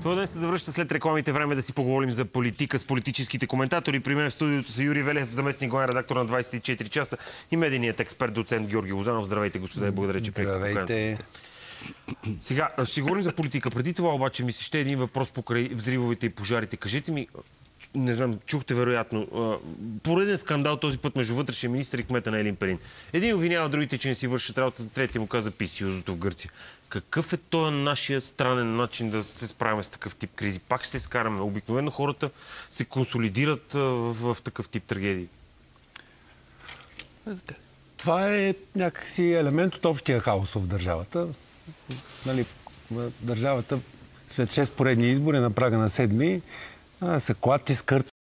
Това ден се завръща след рекламите. Време да си поговорим за политика с политическите коментатори. При мен в студиото са Юрий Велев, заместник главен редактор на 24 часа и медийният експерт, доцент Георги Лозанов. Здравейте, господа, и благодаря, че приехте поканата. Сега, ще говорим за политика. Преди това обаче ми се ще един въпрос покрай взривовете и пожарите. Кажете ми, не знам, чухте вероятно, пореден скандал този път между вътрешния министър и кмета на Елин Пелин. Един обвинява другите, че не си вършат работата, третия му каза писиозото в Гърция. Какъв е този нашия странен начин да се справим с такъв тип кризи? Пак ще се скараме. Обикновено хората се консолидират в такъв тип трагедии. Това е някакси елемент от общия хаос в държавата. Нали, държавата след 6 поредни избори на прага на 7 се клати, скърца